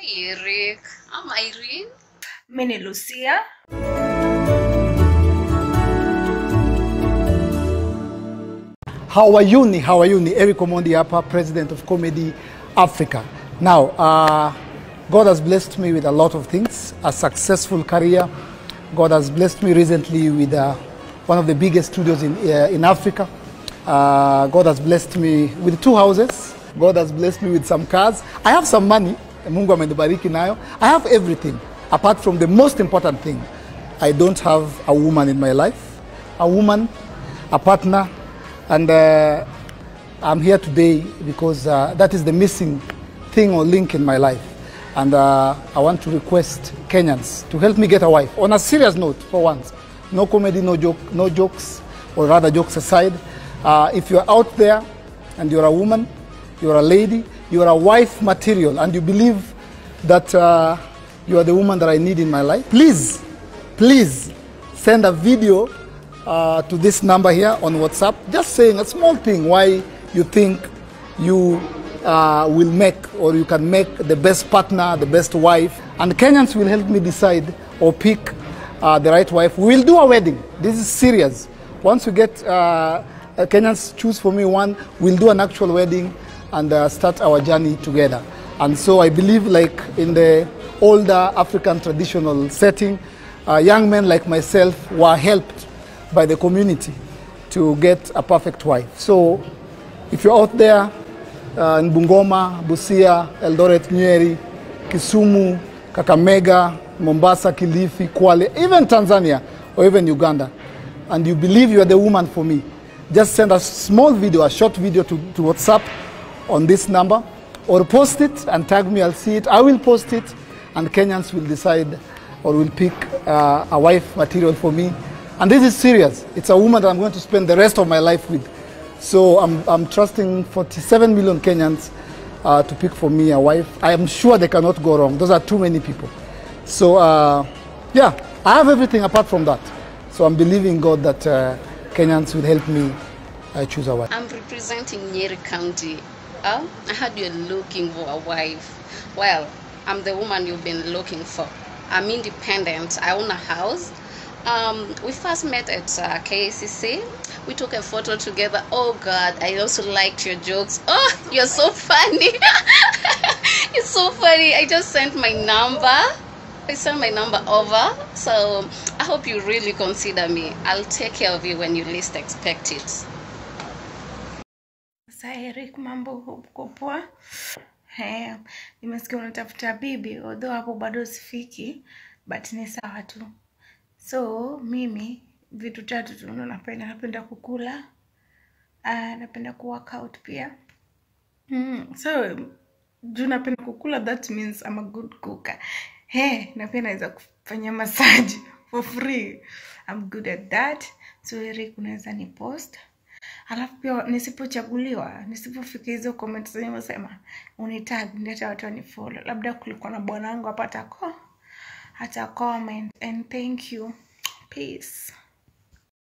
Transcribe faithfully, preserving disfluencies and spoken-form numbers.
Hi Eric, I'm Irene. Mimi Lucia. How are you? How are you? Eric Omondi hapa, President of Comedy Africa. Now, uh, God has blessed me with a lot of things, a successful career. God has blessed me recently with uh, one of the biggest studios in, uh, in Africa. Uh, God has blessed me with two houses. God has blessed me with some cars. I have some money. Mungu amenibariki nayo. I have everything, apart from the most important thing. I don't have a woman in my life. A woman, a partner, and uh, I'm here today because uh, that is the missing thing or link in my life. And uh, I want to request Kenyans to help me get a wife. On a serious note, for once, no comedy, no joke, no jokes, or rather jokes aside. Uh, if you're out there and you're a woman, you're a lady, you're a wife material, and you believe that uh, you are the woman that I need in my life, please, please send a video uh, to this number here on WhatsApp, just saying a small thing why you think you uh, will make or you can make the best partner, the best wife, and Kenyans will help me decide or pick uh, the right wife. We'll do a wedding. This is serious. Once we get uh, Kenyans choose for me one, we'll do an actual wedding and uh, start our journey together. And so I believe, like in the older African traditional setting, uh, young men like myself were helped by the community to get a perfect wife. So if you're out there uh, in Bungoma, Busia, Eldoret, Nyeri, Kisumu, Kakamega, Mombasa, Kilifi, Kwale, even Tanzania or even Uganda, and you believe you are the woman for me, just send a small video, a short video to, to WhatsApp on this number, or post it and tag me. I'll see it. I will post it, and Kenyans will decide or will pick uh, a wife material for me. And this is serious. It's a woman that I'm going to spend the rest of my life with. So I'm, I'm trusting forty-seven million Kenyans uh, to pick for me a wife. I am sure they cannot go wrong. Those are too many people. So uh, yeah, I have everything apart from that. So I'm believing God that uh, Kenyans will help me uh, choose a wife. I'm representing Nyeri County. Oh, I heard you're looking for a wife. Well, I'm the woman you've been looking for. I'm independent. I own a house. Um, we first met at uh, K C C. We took a photo together. Oh God, I also liked your jokes. Oh, you're so funny. It's so funny. I just sent my number. I sent my number over. So I hope you really consider me. I'll take care of you when you least expect it. Sasa Eric, mambo uko poa? Eh, nimesikia unatafuta bibi, although hapo bado sifiki, but ni sawa tu. So, mimi vitu tatu tu ndo napenda, napenda kukula, uh, napenda ku-workout pia. Mm, so, juu napenda kukula, that means I'm a good cooker. Hey, na pia naweza kufanya massage for free. I'm good at that. So, Eric, unaweza ni post. Alafu pia nisipochaguliwa, nisipofika hizo comments zenye unasema unitag ndio watu wanifollow. Labda kulikuwa na bwanangu hapa atako. Ata comment, and thank you. Peace.